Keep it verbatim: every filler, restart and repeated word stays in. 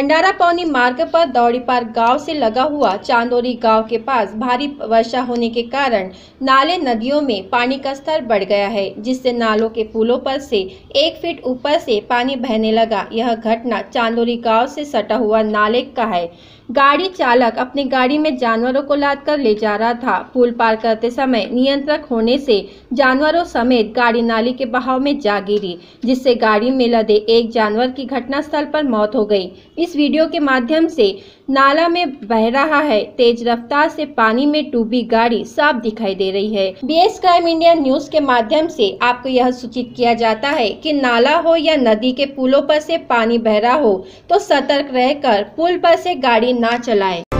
भंडारा पौनी मार्ग पर दौड़ीपार गांव से लगा हुआ चांदोरी गांव के पास भारी वर्षा होने के कारण नाले नदियों में पानी का स्तर बढ़ गया है, जिससे नालों के पुलों पर से एक फीट ऊपर से पानी बहने लगा। यह घटना चांदोरी गांव से सटा हुआ नाले का है। गाड़ी चालक अपनी गाड़ी में जानवरों को लाद कर ले जा रहा था। पुल पार करते समय नियंत्रण खोने से जानवरों समेत गाड़ी नाली के बहाव में जा गिरी, जिससे गाड़ी में लदे एक जानवर की घटनास्थल पर मौत हो गई। इस वीडियो के माध्यम से नाला में बह रहा है तेज रफ्तार से पानी में डूबी गाड़ी साफ दिखाई दे रही है। बीएस क्राइम इंडिया न्यूज के माध्यम से आपको यह सूचित किया जाता है कि नाला हो या नदी के पुलों पर से पानी बह रहा हो तो सतर्क रहकर पुल पर से गाड़ी ना चलाएं।